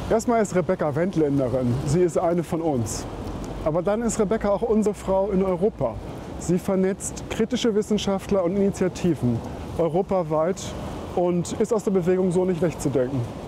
Erstmal ist Rebecca Wendländerin. Sie ist eine von uns. Aber dann ist Rebecca auch unsere Frau in Europa. Sie vernetzt kritische Wissenschaftler und Initiativen europaweit und ist aus der Bewegung so nicht wegzudenken.